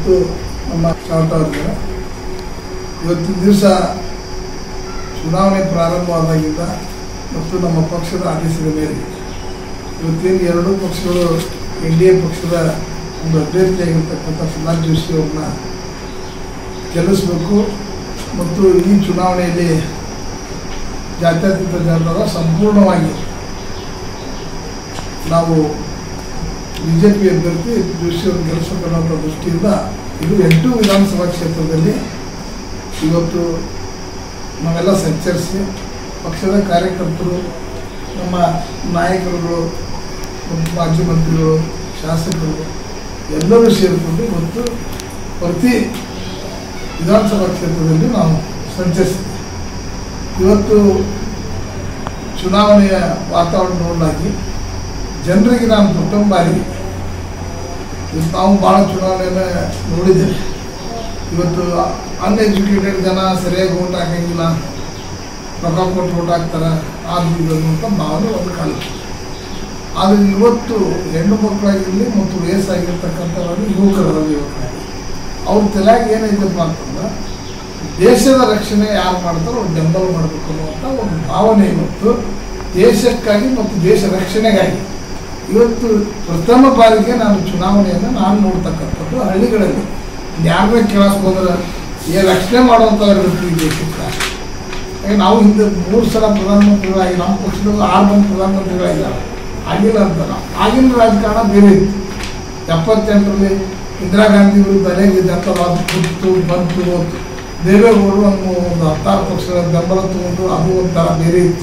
ಮತ್ತು ನಮ್ಮ ಚಾವಟವರಿಗೆ ಇವತ್ತಿನ ದಿವಸ ಚುನಾವಣೆ ಪ್ರಾರಂಭವಾದಾಗಿಂದ ಮತ್ತು ನಮ್ಮ ಪಕ್ಷದ ಆದೇಶದ ಮೇರೆಗೆ ಇವತ್ತೇನು ಎರಡೂ ಪಕ್ಷಗಳು NDA ಪಕ್ಷದ ಒಂದು ಅಭ್ಯರ್ಥಿಯಾಗಿರ್ತಕ್ಕಂಥ ಪ್ರಹ್ಲಾದ್ ಜೋಶಿ ಅವ್ರನ್ನ ಗೆಲ್ಲಿಸಬೇಕು ಮತ್ತು ಈ ಚುನಾವಣೆಯಲ್ಲಿ ಜಾತ್ಯತೀತ ಜನರ ಸಂಪೂರ್ಣವಾಗಿ ನಾವು BJP ಅಭ್ಯರ್ಥಿ ಜೋಶಿ ಅವ್ರನ್ನ ಗೆಲ್ಲಿಸಬೇಕನ್ನೋ ದೃಷ್ಟಿಯಿಂದ ಇದು 8 ವಿಧಾನಸಭಾ ಕ್ಷೇತ್ರದಲ್ಲಿ ಇವತ್ತು ನಾವೆಲ್ಲ ಸಂಚರಿಸಿ ಪಕ್ಷದ ಕಾರ್ಯಕರ್ತರು ನಮ್ಮ ನಾಯಕರುಗಳು ಮಾಜಿ ಮಂತ್ರಿಗಳು ಶಾಸಕರು ಎಲ್ಲರೂ ಸೇರಿಕೊಂಡು ಇವತ್ತು ಪ್ರತಿ ವಿಧಾನಸಭಾ ಕ್ಷೇತ್ರದಲ್ಲಿ ನಾವು ಸಂಚರಿಸಿದ್ದೇವೆ. ಇವತ್ತು ಚುನಾವಣೆಯ ವಾತಾವರಣ ನೋಡಲಾಗಿ ಜನರಿಗೆ ನಾನು ಪ್ರಥಮ ಬಾರಿಗೆ ನಾವು ಭಾಳ ಚುನಾವಣೆಯನ್ನು ನೋಡಿದ್ದೇವೆ. ಇವತ್ತು ಅನ್ಎಜುಕೇಟೆಡ್ ಜನ ಸರಿಯಾಗಿ ಓಟ್ ಹಾಕಂಗಿಲ್ಲ, ರೊಕ್ಕ ಕೊಟ್ಟು ಓಟ್ ಹಾಕ್ತಾರೆ ಆದ್ರೂ ಅಂತ ಭಾವನೆ ಒಂದು ಕಾಲ. ಆದರೆ ಇವತ್ತು ಹೆಣ್ಣು ಮಕ್ಕಳಾಗಿರಲಿ ಮತ್ತು ವಯಸ್ಸಾಗಿರ್ತಕ್ಕಂಥವ್ರಲ್ಲಿ ಯುವಕರಾಗಿ ಅವ್ರ ತಲೆಯಾಗಿ ಏನೈತಪ್ಪ ಅಂತಂದ್ರೆ ದೇಶದ ರಕ್ಷಣೆ ಯಾರು ಮಾಡ್ತಾರೋ ಅವ್ರು ಬೆಂಬಲ ಮಾಡಬೇಕು ಅನ್ನುವಂಥ ಒಂದು ಭಾವನೆ ಇವತ್ತು ದೇಶಕ್ಕಾಗಿ ಮತ್ತು ದೇಶ ರಕ್ಷಣೆಗಾಗಿ ಇವತ್ತು ಪ್ರಥಮ ಬಾರಿಗೆ ನಾನು ಚುನಾವಣೆಯನ್ನು ನಾನು ನೋಡ್ತಕ್ಕಂಥದ್ದು ಹಳ್ಳಿಗಳಲ್ಲಿ ಯಾರನ್ನೇ ಕೇಳಕ್ಕೆ ಹೋದ್ರೆ ರಕ್ಷಣೆ ಮಾಡುವಂಥವ್ರು ಇರ್ತೀವಿ ದೇಶಕ್ಕೆ. ಯಾಕೆ ನಾವು ಹಿಂದೆ 3 ಸಲ ಪ್ರಧಾನಮಂತ್ರಿಗಳಾಗಿ ನಮ್ಮ ಪಕ್ಷದಲ್ಲಿ 6 ಮಂದಿ ಪ್ರಧಾನಮಂತ್ರಿಗಳಾಗಿದ್ದಾರೆ. ಆಗಿಲ್ಲ ಅಂತಲ್ಲ, ಆಗಿನ ರಾಜಕಾರಣ ಬೇರೆ ಇತ್ತು. 78ರಲ್ಲಿ ಇಂದಿರಾ ಗಾಂಧಿ ವಿರುದ್ಧ ಅನೇಕ ಜನತಾವಾದ ಬಂತು ದೇವೇಗೌಡರು ಒಂದು 16 ಪಕ್ಷಗಳ ಬೆಂಬಲ ತಗೊಂಡು ಅದು ಒಂಥರ ಬೇರೆ ಇತ್ತು.